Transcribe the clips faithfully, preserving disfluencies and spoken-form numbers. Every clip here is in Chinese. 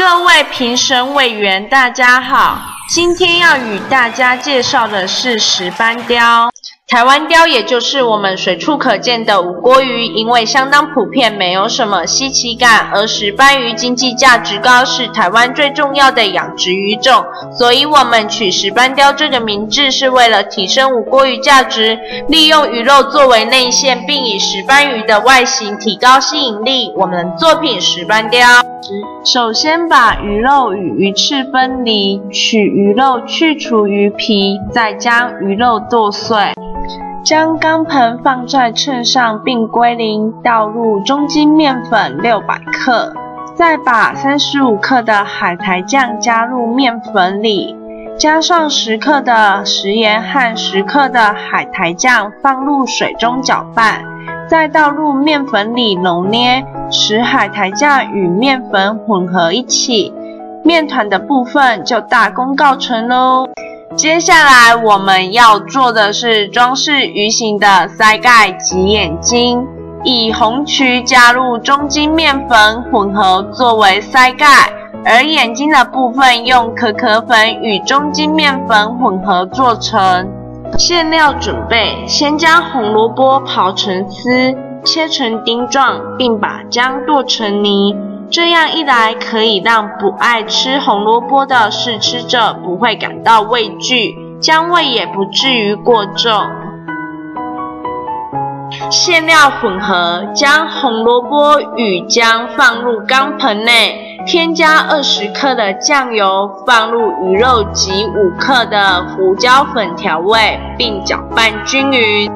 各位评审委员，大家好！今天要与大家介绍的是石斑鲷。台湾鲷也就是我们随处可见的无锅鱼，因为相当普遍，没有什么稀奇感。而石斑鱼经济价值高，是台湾最重要的养殖鱼种，所以我们取石斑鲷这个名字是为了提升无锅鱼价值，利用鱼肉作为内馅，并以石斑鱼的外形提高吸引力。我们的作品石斑鲷，首先把鱼肉与鱼翅分离，取鱼肉去除鱼皮，再将鱼肉剁碎。将钢盆放在秤上并归零，倒入中筋面粉六百克，再把三十五克的海苔酱加入面粉里，加上十克的食盐和十克的海苔酱放入水中搅拌，再倒入面粉里揉捏，使海苔酱与面粉混合一起，面团的部分就大功告成咯。接下来我们要做的是装饰鱼形的腮盖及眼睛，以红曲加入中筋面粉混合作为腮盖，而眼睛的部分用可可粉与中筋面粉混合做成。馅料准备：先将红萝卜刨成丝，切成丁状，并把姜剁成泥。这样一来，可以让不爱吃红萝卜的试吃者不会感到畏惧，姜味也不至于过重。馅料混合，将红萝卜与姜放入钢盆内，添加二十克的酱油，放入鱼肉及五克的胡椒粉调味，并搅拌均匀。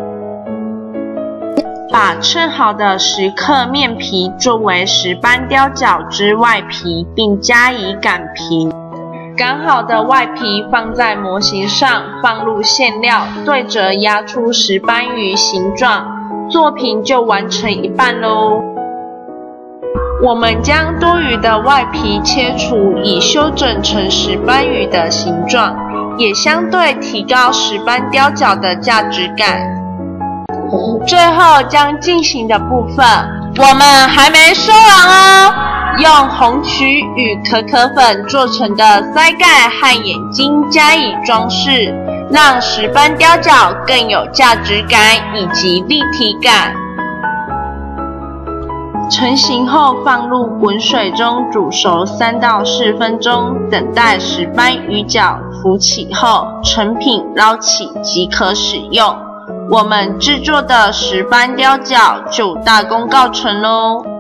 把称好的十克面皮作为石斑鲷饺之外皮，并加以擀平。擀好的外皮放在模型上，放入馅料，对折压出石斑鱼形状，作品就完成一半咯。我们将多余的外皮切除，以修整成石斑鱼的形状，也相对提高石斑鲷饺的价值感。最后将进行的部分，我们还没说完哦。用红曲与可可粉做成的腮盖和眼睛加以装饰，让石斑鲷饺更有价值感以及立体感。成型后放入滚水中煮熟三到四分钟，等待石斑鱼饺浮起后，成品捞起即可使用。我们制作的石斑鲷饺就大功告成咯。